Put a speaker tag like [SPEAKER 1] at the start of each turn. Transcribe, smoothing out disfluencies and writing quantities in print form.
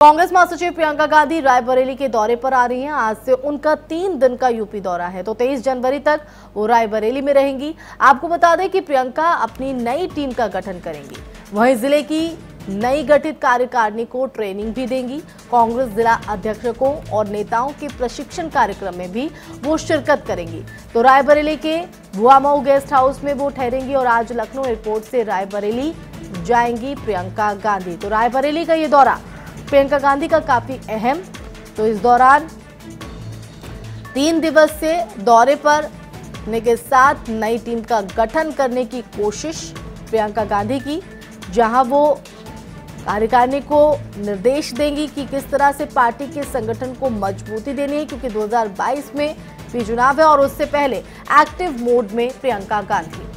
[SPEAKER 1] कांग्रेस महासचिव प्रियंका गांधी रायबरेली के दौरे पर आ रही हैं। आज से उनका 3 दिन का यूपी दौरा है, तो 23 जनवरी तक वो रायबरेली में रहेंगी। आपको बता दें कि प्रियंका अपनी नई टीम का गठन करेंगी, वहीं जिले की नई गठित कार्यकारिणी को ट्रेनिंग भी देंगी। कांग्रेस जिला अध्यक्षों और नेताओं के प्रशिक्षण कार्यक्रम में भी वो शिरकत करेंगी। तो रायबरेली के भुआमऊ गेस्ट हाउस में वो ठहरेंगी और आज लखनऊ एयरपोर्ट से रायबरेली जाएंगी प्रियंका गांधी। तो रायबरेली का ये दौरा प्रियंका गांधी का काफी अहम। तो इस दौरान 3 दिवसीय दौरे पर के साथ नई टीम का गठन करने की कोशिश प्रियंका गांधी की, जहां वो कार्यकारिणी को निर्देश देंगी कि किस तरह से पार्टी के संगठन को मजबूती देनी है, क्योंकि 2022 में भी चुनाव है और उससे पहले एक्टिव मोड में प्रियंका गांधी।